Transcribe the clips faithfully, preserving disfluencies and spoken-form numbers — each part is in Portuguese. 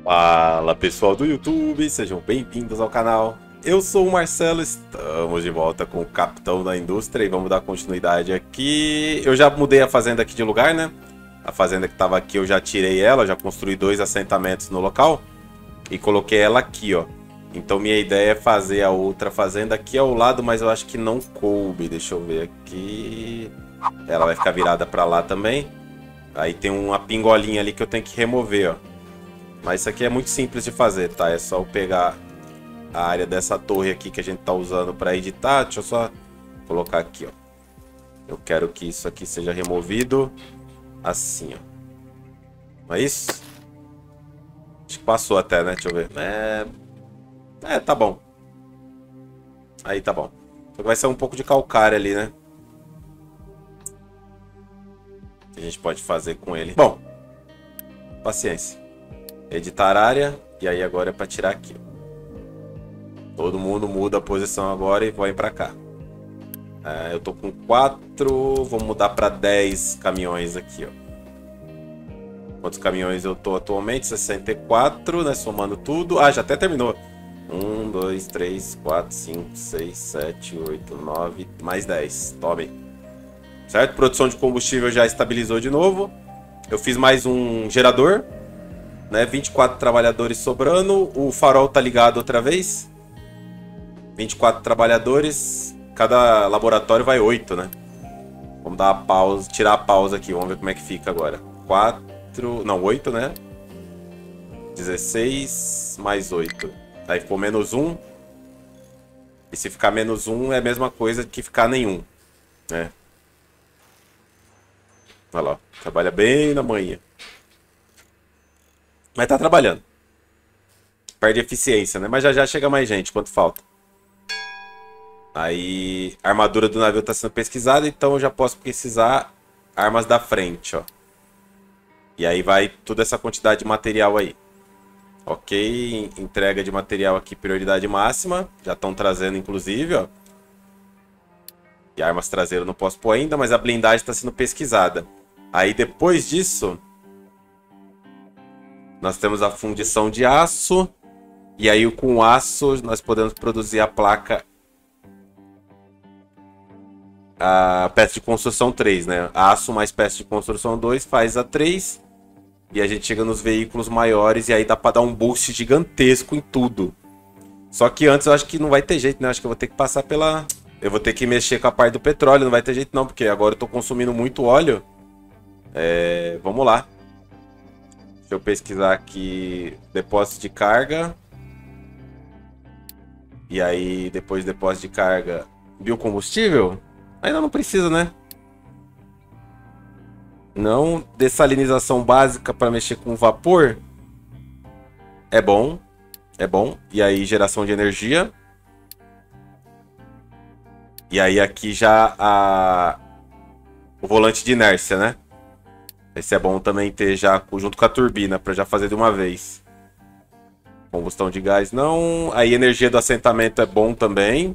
Fala pessoal do YouTube, sejam bem-vindos ao canal. Eu sou o Marcelo, estamos de volta com o Capitão da Indústria e vamos dar continuidade aqui. Eu já mudei a fazenda aqui de lugar, né? A fazenda que estava aqui eu já tirei ela, já construí dois assentamentos no local e coloquei ela aqui, ó. Então minha ideia é fazer a outra fazenda aqui ao lado, mas eu acho que não coube. Deixa eu ver aqui. Ela vai ficar virada para lá também. Aí tem uma pingolinha ali que eu tenho que remover, ó. Mas isso aqui é muito simples de fazer, tá? É só eu pegar a área dessa torre aqui que a gente tá usando para editar. Deixa eu só colocar aqui, ó. Eu quero que isso aqui seja removido assim, ó. Não é isso? Acho que passou até, né? Deixa eu ver. É... É, tá bom. Aí tá bom. Só que vai ser um pouco de calcário ali, né? O que a gente pode fazer com ele? Bom, paciência. Editar área. E aí agora é para tirar aqui. Todo mundo muda a posição agora e vai para cá. É, eu tô com quatro. Vou mudar para dez caminhões aqui, ó. Quantos caminhões eu tô atualmente? sessenta e quatro, né? Somando tudo. Ah, já até terminou. um, dois, três, quatro, cinco, seis, sete, oito, nove, mais dez. Tome. Certo? Produção de combustível já estabilizou de novo. Eu fiz mais um gerador. Né? vinte e quatro trabalhadores sobrando. O farol tá ligado outra vez. vinte e quatro trabalhadores. Cada laboratório vai oito, né? Vamos dar uma pausa, tirar a pausa aqui. Vamos ver como é que fica agora. quatro, não, oito, né? dezesseis mais oito. Aí ficou menos um. E se ficar menos um é a mesma coisa que ficar nenhum, né? Olha lá, trabalha bem na manhã. Mas tá trabalhando. Perde eficiência, né? Mas já já chega mais gente, quanto falta. Aí, a armadura do navio tá sendo pesquisada, então eu já posso precisar armas da frente, ó. E aí vai toda essa quantidade de material aí. Ok, entrega de material aqui, prioridade máxima. Já estão trazendo, inclusive, ó. E armas traseiras eu não posso pôr ainda, mas a blindagem está sendo pesquisada. Aí depois disso, nós temos a fundição de aço. E aí com aço nós podemos produzir a placa, a peça de construção três, né? Aço mais peça de construção dois faz a três. E a gente chega nos veículos maiores e aí dá pra dar um boost gigantesco em tudo. Só que antes eu acho que não vai ter jeito, né? Acho que eu vou ter que passar pela... Eu vou ter que mexer com a parte do petróleo, não vai ter jeito não, porque agora eu tô consumindo muito óleo. É... Vamos lá. Deixa eu pesquisar aqui... Depósito de carga. E aí, depois de depósito de carga... Biocombustível? Ainda não precisa, né? Não, dessalinização básica para mexer com vapor. É bom. É bom. E aí, geração de energia. E aí, aqui já a... o volante de inércia, né? Esse é bom também ter já junto com a turbina, para já fazer de uma vez. Combustão de gás, não. Aí, energia do assentamento é bom também.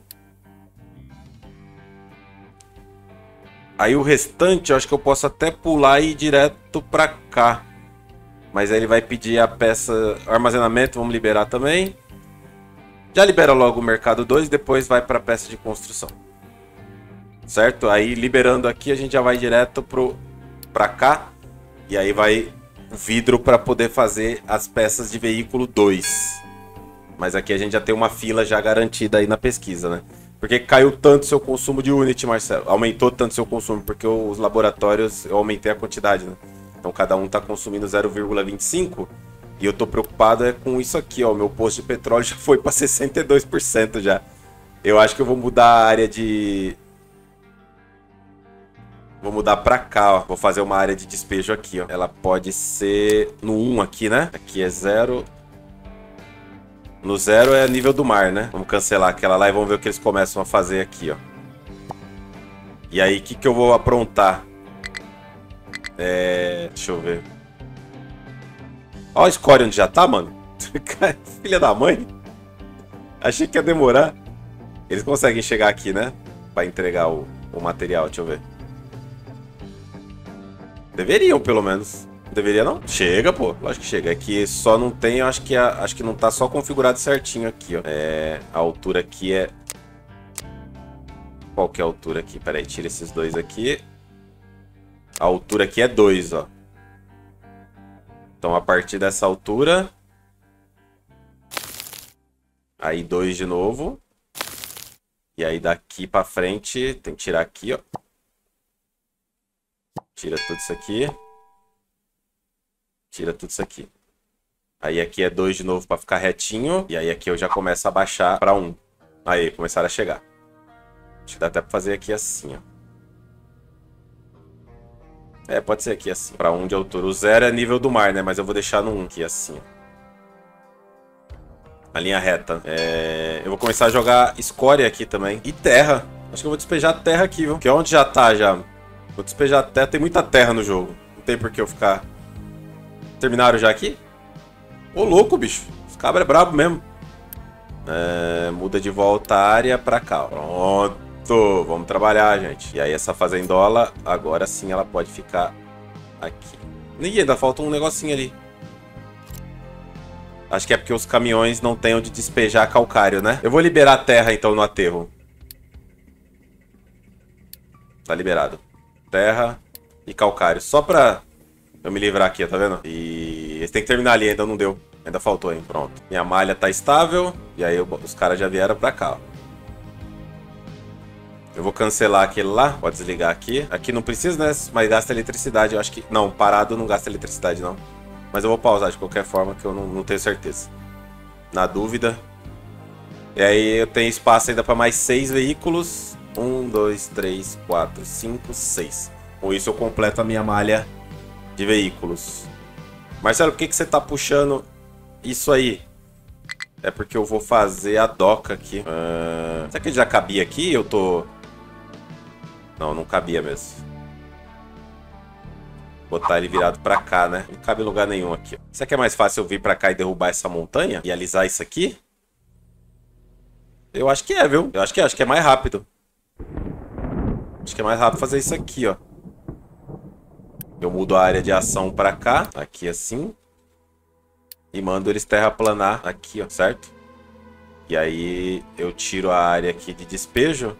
Aí o restante eu acho que eu posso até pular e ir direto pra cá. Mas aí ele vai pedir a peça... Armazenamento, vamos liberar também. Já libera logo o mercado dois, depois vai pra peça de construção. Certo? Aí liberando aqui a gente já vai direto pro... pra cá. E aí vai o vidro para poder fazer as peças de veículo dois. Mas aqui a gente já tem uma fila já garantida aí na pesquisa, né? Por que caiu tanto o seu consumo de Unity, Marcelo? Aumentou tanto o seu consumo? Porque os laboratórios, eu aumentei a quantidade, né? Então cada um está consumindo zero vírgula vinte e cinco. E eu tô preocupado é com isso aqui, ó. O meu posto de petróleo já foi para sessenta e dois por cento já. Eu acho que eu vou mudar a área de... Vou mudar para cá, ó. Vou fazer uma área de despejo aqui, ó. Ela pode ser no um aqui, né? Aqui é zero... No zero é nível do mar, né? Vamos cancelar aquela lá e vamos ver o que eles começam a fazer aqui, ó. E aí, o que, que eu vou aprontar? É... Deixa eu ver. Ó o score onde já tá, mano. Filha da mãe. Achei que ia demorar. Eles conseguem chegar aqui, né? Pra entregar o, o material, deixa eu ver. Deveriam, pelo menos. Deveria não? Chega, pô. Lógico que chega. É que só não tem, eu acho que, a, acho que não tá só configurado certinho aqui, ó. É, a altura aqui é... Qual que é a altura aqui? Pera aí, tira esses dois aqui. A altura aqui é dois, ó. Então, a partir dessa altura... Aí, dois de novo. E aí, daqui pra frente, tem que tirar aqui, ó. Tira tudo isso aqui. Tira tudo isso aqui. Aí, aqui é dois de novo pra ficar retinho. E aí, aqui eu já começo a baixar pra um. Aí, começaram a chegar. Acho que dá até pra fazer aqui assim, ó. É, pode ser aqui assim. Pra um de altura. O zero é nível do mar, né? Mas eu vou deixar no um aqui assim, ó. A linha reta. É... Eu vou começar a jogar escória aqui também. E terra. Acho que eu vou despejar terra aqui, viu? Que é onde já tá, já. Vou despejar terra. Tem muita terra no jogo. Não tem por que eu ficar... Terminaram já aqui? Ô, louco, bicho. Esse cabra é brabo mesmo. É... Muda de volta a área pra cá. Pronto. Vamos trabalhar, gente. E aí essa fazendola, agora sim ela pode ficar aqui. E ainda falta um negocinho ali. Acho que é porque os caminhões não têm onde despejar calcário, né? Eu vou liberar a terra, então, no aterro. Tá liberado. Terra e calcário. Só pra eu me livrar aqui, tá vendo? E esse tem que terminar ali, ainda não deu. Ainda faltou, hein? Pronto. Minha malha tá estável. E aí eu, os caras já vieram pra cá, ó. Eu vou cancelar aquele lá. Pode desligar aqui. Aqui não precisa, né? Mas gasta eletricidade. Eu acho que... Não, parado não gasta eletricidade, não. Mas eu vou pausar de qualquer forma, que eu não, não tenho certeza. Na dúvida. E aí eu tenho espaço ainda para mais seis veículos. Um, dois, três, quatro, cinco, seis. Com isso eu completo a minha malha de veículos. Marcelo, por que, que você tá puxando isso aí? É porque eu vou fazer a doca aqui. Uh... Será que ele já cabia aqui? Eu tô... Não, não cabia mesmo. Botar ele virado pra cá, né? Não cabe em lugar nenhum aqui. Será que é mais fácil eu vir pra cá e derrubar essa montanha? E alisar isso aqui? Eu acho que é, viu? Eu acho que é. Acho que é mais rápido. Acho que é mais rápido fazer isso aqui, ó. Eu mudo a área de ação pra cá. Aqui assim. E mando eles terraplanar aqui, ó. Certo? E aí eu tiro a área aqui de despejo.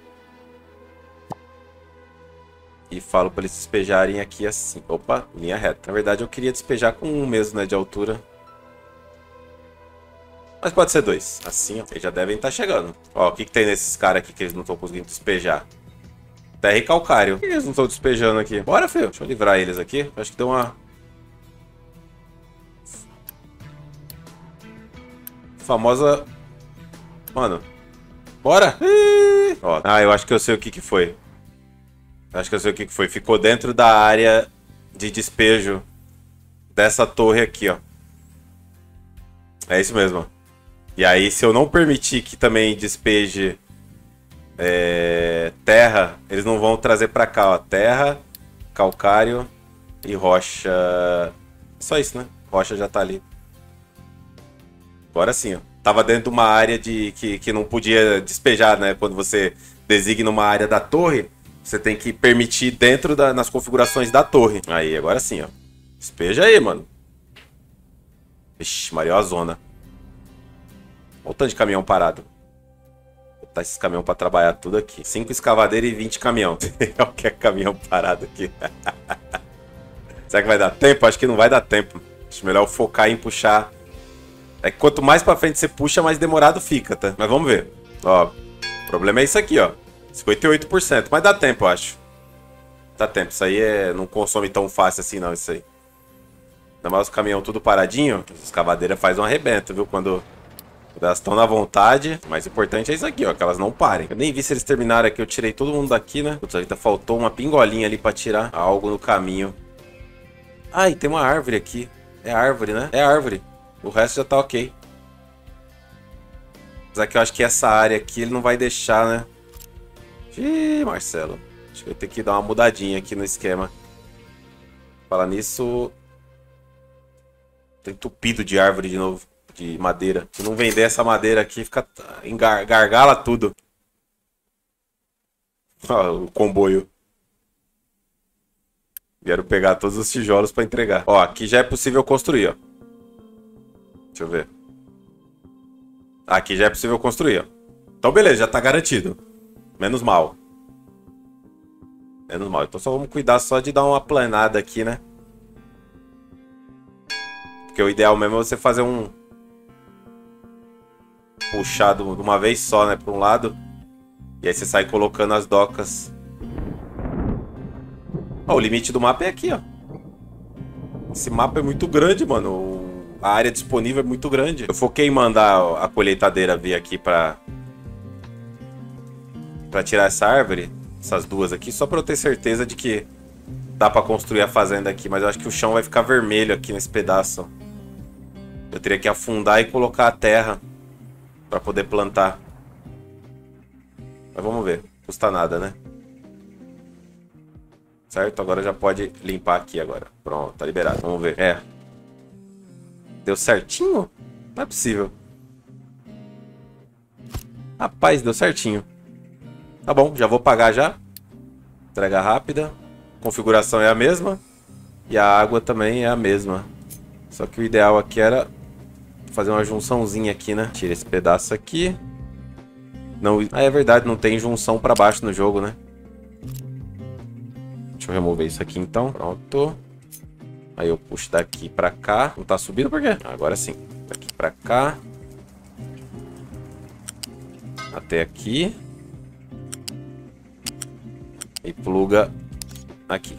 E falo para eles despejarem aqui assim. Opa, linha reta. Na verdade eu queria despejar com um mesmo, né, de altura. Mas pode ser dois. Assim, ó. Eles já devem estar chegando. Ó, o que, que tem nesses caras aqui que eles não estão conseguindo despejar? Terra e calcário. Por que eles não estão despejando aqui? Bora, filho. Deixa eu livrar eles aqui. Acho que deu uma... Famosa... Mano. Bora! Ó. Ah, eu acho que eu sei o que que foi. Acho que eu sei o que foi. Ficou dentro da área de despejo dessa torre aqui, ó. É isso mesmo. E aí, se eu não permitir que também despeje é, terra, eles não vão trazer pra cá, ó. Terra, calcário e rocha. Só isso, né? Rocha já tá ali. Agora sim, ó. Tava dentro de uma área de, que, que não podia despejar, né? Quando você designa uma área da torre... Você tem que permitir dentro da, nas configurações da torre. Aí, agora sim, ó. Despeja aí, mano. Vixe, Maria, a zona. Olha o tanto de caminhão parado. Vou botar esses caminhões pra trabalhar tudo aqui. cinco escavadeiras e vinte caminhão. Olha que é caminhão parado aqui. Será que vai dar tempo? Acho que não vai dar tempo. Acho melhor eu focar em puxar. É que quanto mais pra frente você puxa, mais demorado fica, tá? Mas vamos ver. Ó, o problema é isso aqui, ó. cinquenta e oito por cento, mas dá tempo, eu acho. Dá tempo, isso aí é... não consome tão fácil assim, não, isso aí. Ainda mais os caminhões tudo paradinho, as escavadeiras fazem um arrebento, viu? Quando, quando elas estão na vontade. O mais importante é isso aqui, ó, que elas não parem. Eu nem vi se eles terminaram aqui, eu tirei todo mundo daqui, né? Putz, ainda faltou uma pingolinha ali pra tirar algo no caminho. Ai, tem uma árvore aqui. É árvore, né? É árvore. O resto já tá ok. Mas aqui eu acho que essa área aqui ele não vai deixar, né? Ih, Marcelo. Acho que eu tenho que dar uma mudadinha aqui no esquema. Falar nisso... Tô entupido de árvore de novo. De madeira. Se não vender essa madeira aqui, fica... Engar... gargala tudo. Ó, o comboio. Vieram pegar todos os tijolos pra entregar. Ó, aqui já é possível construir, ó. Deixa eu ver. Aqui já é possível construir, ó. Então beleza, já tá garantido. Menos mal. Menos mal. Então só vamos cuidar só de dar uma planada aqui, né? Porque o ideal mesmo é você fazer um... puxado de uma vez só, né? Pra um lado. E aí você sai colocando as docas. Ó, o limite do mapa é aqui, ó. Esse mapa é muito grande, mano. A área disponível é muito grande. Eu foquei em mandar a colheitadeira vir aqui pra... pra tirar essa árvore. Essas duas aqui. Só pra eu ter certeza de que dá pra construir a fazenda aqui. Mas eu acho que o chão vai ficar vermelho aqui nesse pedaço. Eu teria que afundar e colocar a terra pra poder plantar. Mas vamos ver. Custa nada, né? Certo? Agora já pode limpar aqui agora. Pronto, tá liberado. Vamos ver. É. Deu certinho? Não é possível. Rapaz, deu certinho. Tá bom, já vou pagar já. Entrega rápida. Configuração é a mesma. E a água também é a mesma. Só que o ideal aqui era fazer uma junçãozinha aqui, né? Tira esse pedaço aqui. Não... Ah, é verdade, não tem junção pra baixo no jogo, né? Deixa eu remover isso aqui então. Pronto. Aí eu puxo daqui pra cá. Não tá subindo por quê? Agora sim. Daqui pra cá. Até aqui. E pluga aqui.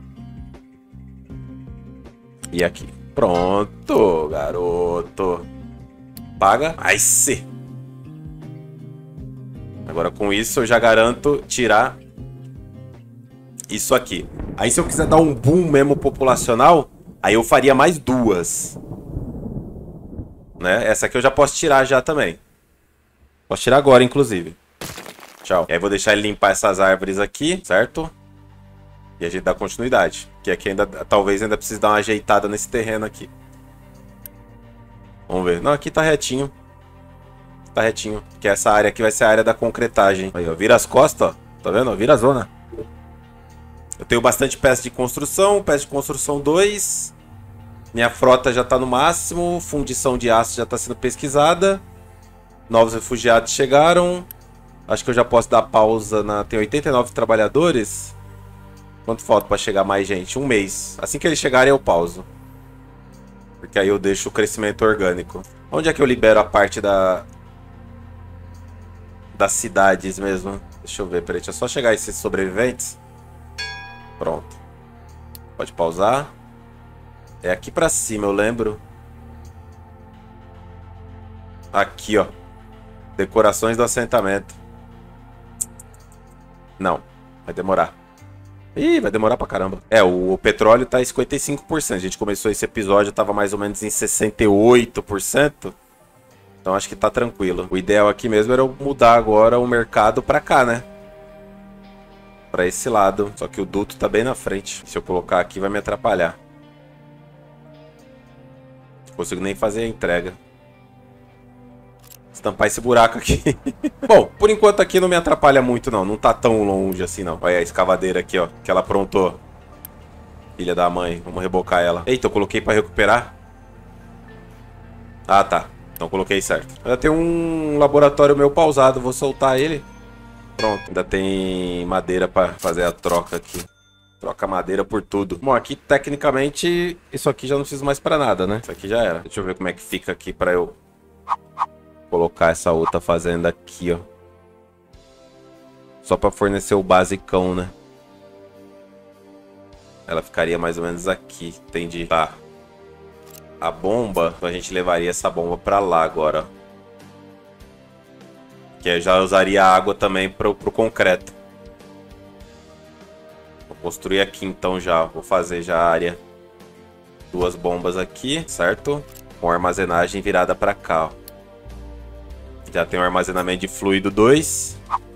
E aqui. Pronto, garoto. Paga. Aí sim. Agora com isso eu já garanto tirar isso aqui. Aí se eu quiser dar um boom mesmo populacional, aí eu faria mais duas. Né? Essa aqui eu já posso tirar já também. Posso tirar agora, inclusive. Tchau. E aí vou deixar ele limpar essas árvores aqui, certo? E a gente dá continuidade. Que aqui ainda, talvez ainda precise dar uma ajeitada nesse terreno aqui. Vamos ver. Não, aqui tá retinho. Tá retinho. Que essa área aqui vai ser a área da concretagem. Aí, ó. Vira as costas, ó. Tá vendo? Vira a zona. Eu tenho bastante peça de construção. Peça de construção dois. Minha frota já tá no máximo. Fundição de aço já tá sendo pesquisada. Novos refugiados chegaram. Acho que eu já posso dar pausa na... Tem oitenta e nove trabalhadores. Quanto falta pra chegar mais gente? Um mês. Assim que eles chegarem eu pauso. Porque aí eu deixo o crescimento orgânico. Onde é que eu libero a parte da... das cidades mesmo? Deixa eu ver, peraí. Deixa eu só chegar esses sobreviventes. Pronto. Pode pausar. É aqui pra cima, eu lembro. Aqui, ó. Decorações do assentamento. Não. Vai demorar. Ih, vai demorar pra caramba. É, o, o petróleo tá em cinquenta e cinco por cento. A gente começou esse episódio, tava mais ou menos em sessenta e oito por cento. Então acho que tá tranquilo. O ideal aqui mesmo era eu mudar agora o mercado pra cá, né? Pra esse lado. Só que o duto tá bem na frente. Se eu colocar aqui vai me atrapalhar. Não consigo nem fazer a entrega. Estampar esse buraco aqui. Bom, por enquanto aqui não me atrapalha muito não. Não tá tão longe assim não. Olha a escavadeira aqui, ó. Que ela aprontou. Filha da mãe. Vamos rebocar ela. Eita, eu coloquei pra recuperar. Ah, tá. Então coloquei certo. Ainda tem um laboratório meu pausado. Vou soltar ele. Pronto. Ainda tem madeira pra fazer a troca aqui. Troca madeira por tudo. Bom, aqui tecnicamente isso aqui já não precisa mais pra nada, né? Isso aqui já era. Deixa eu ver como é que fica aqui pra eu... colocar essa outra fazenda aqui, ó. Só pra fornecer o basicão, né? Ela ficaria mais ou menos aqui. Entendi. Tá. A bomba, a gente levaria essa bomba pra lá agora. Que aí já usaria a água também pro, pro concreto. Vou construir aqui então já. Vou fazer já a área. Duas bombas aqui, certo? Com armazenagem virada pra cá, ó. Já tem o armazenamento de fluido dois.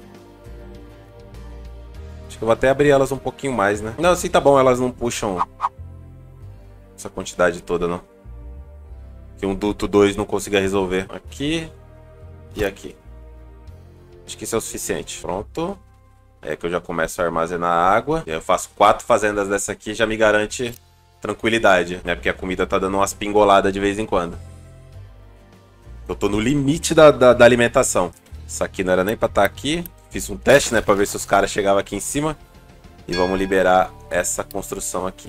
Acho que eu vou até abrir elas um pouquinho mais, né? Não, assim tá bom, elas não puxam essa quantidade toda, não. Que um duto dois não consiga resolver. Aqui e aqui. Acho que isso é o suficiente. Pronto. É que eu já começo a armazenar água. E eu faço quatro fazendas dessa aqui, já me garante tranquilidade, né? Porque a comida tá dando umas pingoladas de vez em quando. Eu tô no limite da, da, da alimentação. Isso aqui não era nem pra estar aqui. Fiz um teste, né? Pra ver se os caras chegavam aqui em cima. E vamos liberar essa construção aqui.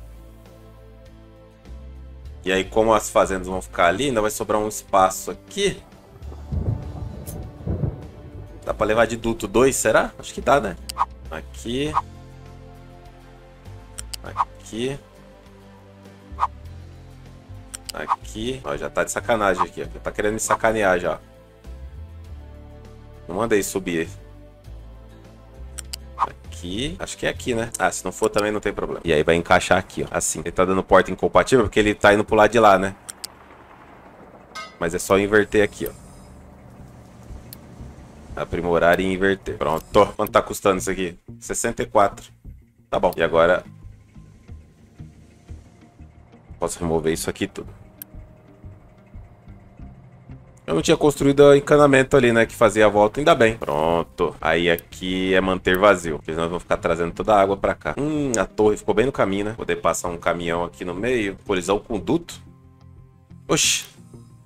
E aí, como as fazendas vão ficar ali, ainda vai sobrar um espaço aqui. Dá pra levar de duto dois, será? Acho que dá, né? Aqui. Aqui. Aqui. Ó, já tá de sacanagem aqui. Ó. Já tá querendo me sacanear já. Não mandei subir. Aqui. Acho que é aqui, né? Ah, se não for também não tem problema. E aí vai encaixar aqui, ó. Assim. Ele tá dando porta incompatível porque ele tá indo pro lado de lá, né? Mas é só inverter aqui, ó. Aprimorar e inverter. Pronto. Quanto tá custando isso aqui? sessenta e quatro. Tá bom. E agora... posso remover isso aqui tudo. Eu não tinha construído encanamento ali, né? Que fazia a volta. Ainda bem. Pronto. Aí aqui é manter vazio. Porque nós vamos ficar trazendo toda a água pra cá. Hum, a torre ficou bem no caminho, né? Poder passar um caminhão aqui no meio. Colisão com duto. Oxi.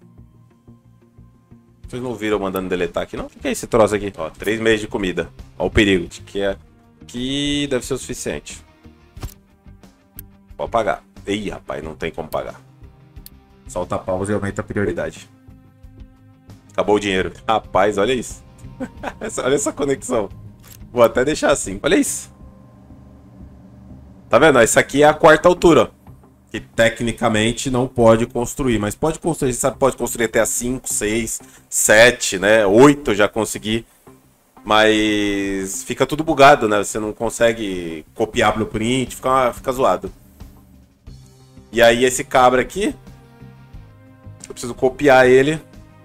Vocês não viram mandando deletar aqui, não? O que é esse troço aqui? Ó, três meses de comida. Ó o perigo. De que aqui deve ser o suficiente. Pode pagar. Ih, rapaz, não tem como pagar. Solta a pausa e aumenta a prioridade. Acabou o dinheiro. Rapaz, olha isso. Olha essa conexão. Vou até deixar assim. Olha isso. Tá vendo? Essa aqui é a quarta altura, ó. Que tecnicamente não pode construir, mas pode construir, sabe, pode construir até a cinco, seis, sete, né? oito eu já consegui. Mas fica tudo bugado, né? Você não consegue copiar blueprint, fica, fica zoado. E aí esse cabra aqui, eu preciso copiar ele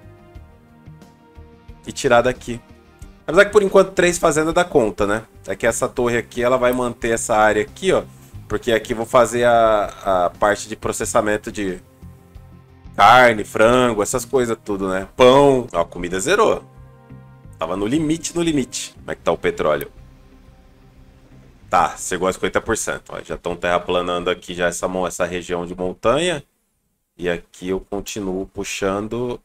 e tirar daqui. Apesar que por enquanto três fazendas dá conta, né? É que essa torre aqui, ela vai manter essa área aqui, ó. Porque aqui eu vou fazer a, a parte de processamento de carne, frango, essas coisas tudo, né? Pão. Ó, a comida zerou. Tava no limite, no limite. Como é que tá o petróleo? Tá, chegou a cinquenta por cento. Ó, já estão terraplanando aqui já essa, essa região de montanha. E aqui eu continuo puxando...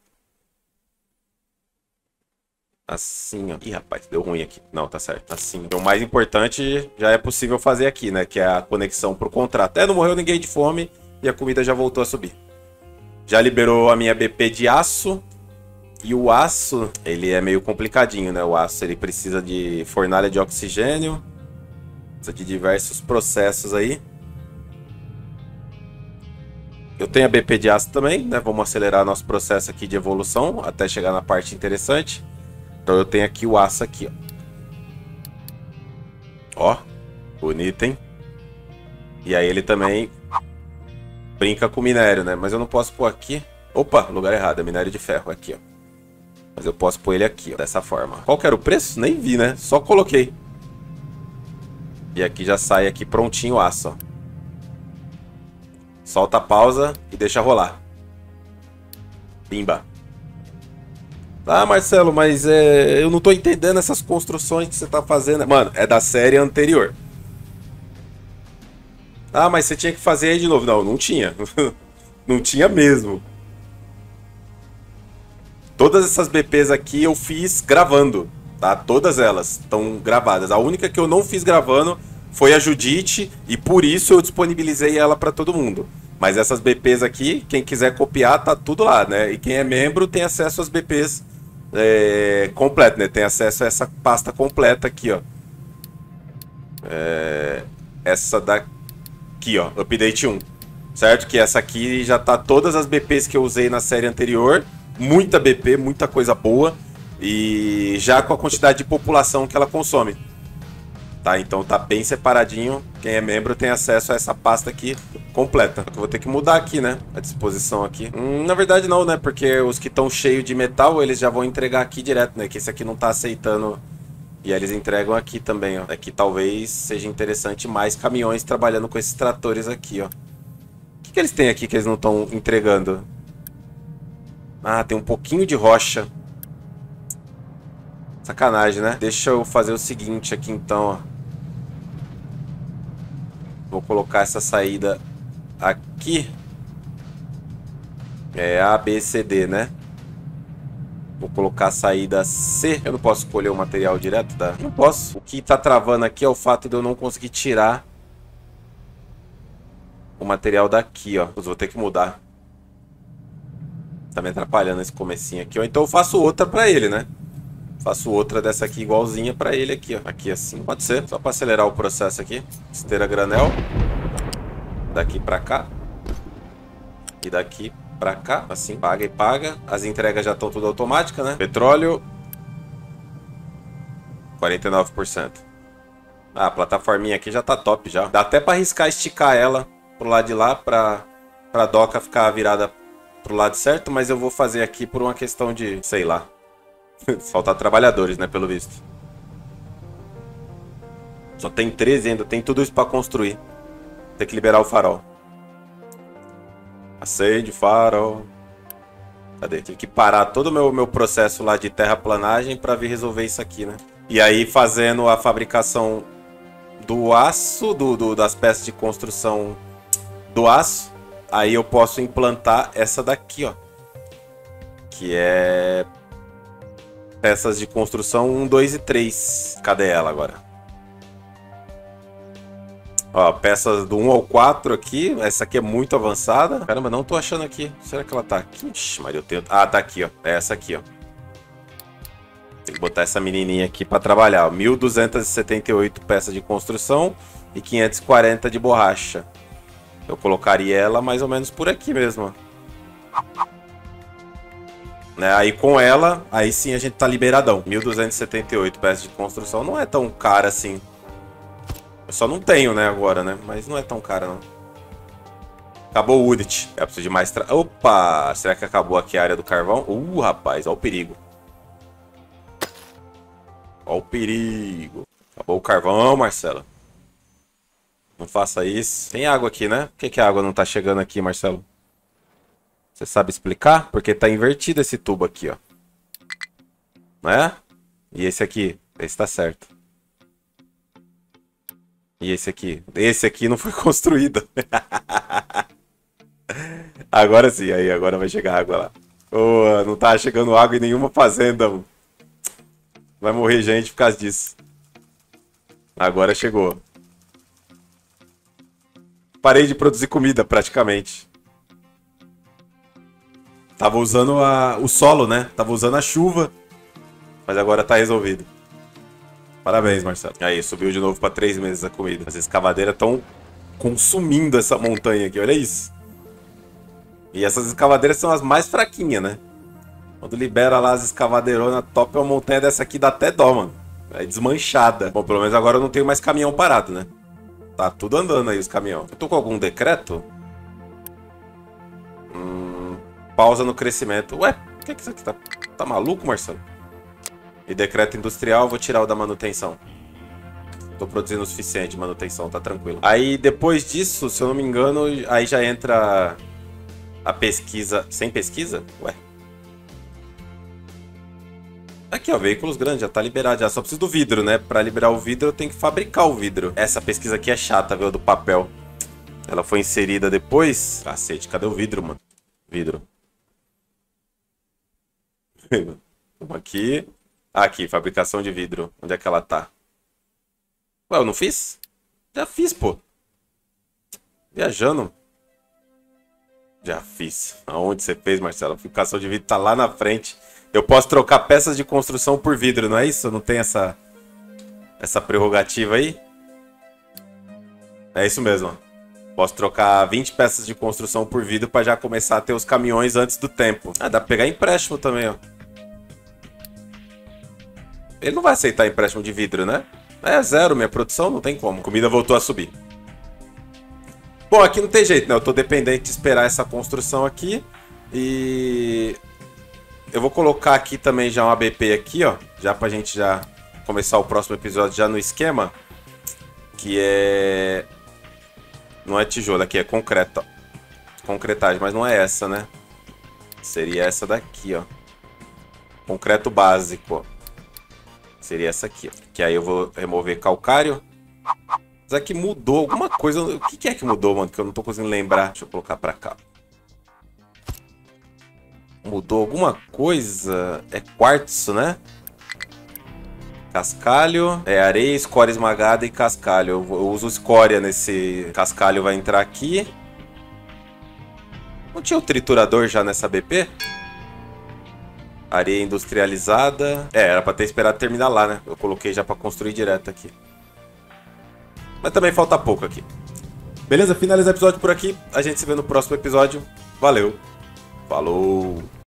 assim, ó. Ih, rapaz, deu ruim aqui. Não, tá certo. Assim. Então, o mais importante já é possível fazer aqui, né? Que é a conexão pro contrato. É, não morreu ninguém de fome e a comida já voltou a subir. Já liberou a minha B P de aço. E o aço, ele é meio complicadinho, né? O aço, ele precisa de fornalha de oxigênio. Precisa de diversos processos aí. Eu tenho a B P de aço também, né? Vamos acelerar nosso processo aqui de evolução até chegar na parte interessante. Então eu tenho aqui o aço aqui, ó. Ó, bonito, hein? E aí ele também brinca com minério, né? Mas eu não posso pôr aqui. Opa, lugar errado, é minério de ferro aqui, ó. Mas eu posso pôr ele aqui, ó, dessa forma. Qual que era o preço? Nem vi, né? Só coloquei. E aqui já sai aqui prontinho o aço, ó. Solta a pausa e deixa rolar. Pimba. Ah, Marcelo, mas é, eu não tô entendendo essas construções que você tá fazendo. Mano, é da série anterior. Ah, mas você tinha que fazer aí de novo. Não, não tinha. Não tinha mesmo. Todas essas B Ps aqui eu fiz gravando, tá? Todas elas estão gravadas. A única que eu não fiz gravando foi a Judite e por isso eu disponibilizei ela para todo mundo. Mas essas B Ps aqui, quem quiser copiar, tá tudo lá, né? E quem é membro tem acesso às B Ps é, completas, né? Tem acesso a essa pasta completa aqui, ó. É, essa daqui, ó, Update um. Certo? Que essa aqui já tá todas as B Ps que eu usei na série anterior. Muita B P, muita coisa boa. E já com a quantidade de população que ela consome. Tá, então tá bem separadinho. Quem é membro tem acesso a essa pasta aqui completa. Eu vou ter que mudar aqui, né? A disposição aqui. Hum, na verdade não, né? Porque os que estão cheios de metal, eles já vão entregar aqui direto, né? Que esse aqui não tá aceitando. E aí eles entregam aqui também, ó. Aqui talvez seja interessante mais caminhões trabalhando com esses tratores aqui, ó. O que, que eles têm aqui que eles não estão entregando? Ah, tem um pouquinho de rocha. Sacanagem, né? Deixa eu fazer o seguinte aqui então, ó. Vou colocar essa saída aqui. É A, B, C, D, né? Vou colocar a saída C. Eu não posso escolher o material direto da... Não posso. O que tá travando aqui é o fato de eu não conseguir tirar o material daqui, ó. Vou ter que mudar. Tá me atrapalhando esse comecinho aqui, ó. Então eu faço outra pra ele, né? Faço outra dessa aqui igualzinha pra ele aqui, ó. Aqui assim, pode ser. Só pra acelerar o processo aqui. Esteira granel. Daqui pra cá. E daqui pra cá. Assim, paga e paga. As entregas já estão tudo automáticas, né? Petróleo. quarenta e nove por cento. Ah, a plataforminha aqui já tá top já. Dá até pra arriscar esticar ela pro lado de lá, pra, pra doca ficar virada pro lado certo. Mas eu vou fazer aqui por uma questão de, sei lá. Faltar trabalhadores, né, pelo visto. Só tem treze ainda, tem tudo isso pra construir. Tem que liberar o farol. Acende o farol. Cadê? Tive que parar todo o meu, meu processo lá de terraplanagem pra vir resolver isso aqui, né? E aí fazendo a fabricação do aço, do, do, das peças de construção do aço, aí eu posso implantar essa daqui, ó. Que é... peças de construção um, dois e três. Cadê ela agora? Ó, peças do um ao quatro aqui. Essa aqui é muito avançada. Caramba, não tô achando aqui. Será que ela tá aqui? Ixi, mas eu tenho... Ah, tá aqui, ó. É essa aqui, ó. Tem que botar essa menininha aqui pra trabalhar. mil duzentas e setenta e oito peças de construção e quinhentas e quarenta de borracha. Eu colocaria ela mais ou menos por aqui mesmo, ó. Né? Aí com ela, aí sim a gente tá liberadão. mil duzentas e setenta e oito peças de construção não é tão cara assim. Eu só não tenho, né, agora, né? Mas não é tão cara, não. Acabou o Udit. É preciso de mais... Tra... Opa! Será que acabou aqui a área do carvão? Uh, rapaz, ó o perigo. Ó o perigo. Acabou o carvão, Marcelo. Não faça isso. Tem água aqui, né? Por que, que a água não tá chegando aqui, Marcelo? Você sabe explicar? Porque tá invertido esse tubo aqui, ó. Né? E esse aqui? Esse tá certo. E esse aqui? Esse aqui não foi construído. Agora sim, aí agora vai chegar água lá. Oh, não tá chegando água em nenhuma fazenda, mano. Vai morrer gente por causa disso. Agora chegou. Parei de produzir comida, praticamente. Tava usando a, o solo, né? Tava usando a chuva. Mas agora tá resolvido. Parabéns, Marcelo. Aí, subiu de novo pra três meses a comida. As escavadeiras estão consumindo essa montanha aqui, olha isso. E essas escavadeiras são as mais fraquinhas, né? Quando libera lá as escavadeironas top, uma montanha dessa aqui dá até dó, mano. É desmanchada. Bom, pelo menos agora eu não tenho mais caminhão parado, né? Tá tudo andando aí os caminhões. Eu tô com algum decreto? Hum, pausa no crescimento. Ué, o que é que isso aqui tá? Tá maluco, Marcelo? E decreto industrial, vou tirar o da manutenção. Tô produzindo o suficiente de manutenção, tá tranquilo. Aí depois disso, se eu não me engano, aí já entra a pesquisa. Sem pesquisa? Ué. Aqui, ó, veículos grandes, já tá liberado. Já só preciso do vidro, né? Pra liberar o vidro, eu tenho que fabricar o vidro. Essa pesquisa aqui é chata, viu? Do papel. Ela foi inserida depois. Cacete, cadê o vidro, mano? Vidro. Vamos aqui. Ah, aqui, fabricação de vidro. Onde é que ela tá? Ué, eu não fiz? Já fiz, pô. Viajando. Já fiz. Aonde você fez, Marcelo? A fabricação de vidro tá lá na frente. Eu posso trocar peças de construção por vidro, não é isso? Não tem essa, essa prerrogativa aí? É isso mesmo. Posso trocar vinte peças de construção por vidro para já começar a ter os caminhões antes do tempo. Ah, dá pra pegar empréstimo também, ó. Ele não vai aceitar empréstimo de vidro, né? É zero, minha produção não tem como. A comida voltou a subir. Bom, aqui não tem jeito, né? Eu tô dependente de esperar essa construção aqui. E... eu vou colocar aqui também já um A B P aqui, ó. Já pra gente já começar o próximo episódio já no esquema. Que é... não é tijolo, aqui é concreto, ó. Concretagem, mas não é essa, né? Seria essa daqui, ó. Concreto básico, ó. Seria essa aqui, ó. Que aí eu vou remover calcário. Mas aqui mudou alguma coisa. O que é que mudou, mano? Que eu não tô conseguindo lembrar. Deixa eu colocar pra cá. Mudou alguma coisa? É quartzo, né? Cascalho. É areia, escória esmagada e cascalho. Eu, eu uso escória nesse... Cascalho vai entrar aqui. Não tinha o triturador já nessa B P? Areia industrializada. É, era pra ter esperado terminar lá, né? Eu coloquei já pra construir direto aqui. Mas também falta pouco aqui. Beleza? Finaliza o episódio por aqui. A gente se vê no próximo episódio. Valeu. Falou.